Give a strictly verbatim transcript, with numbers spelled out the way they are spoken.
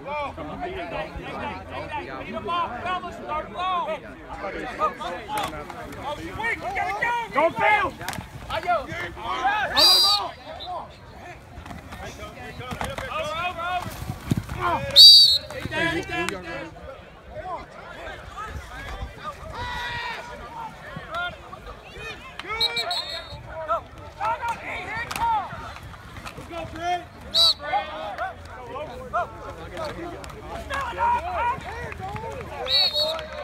Beat them off, fellas. Start low. Weak, we gotta go. Go, Phil. Ayo. Over, over, over. He's down, he's down, he's down. Let's go, Brett. Let's go, Brett. Go, go, go.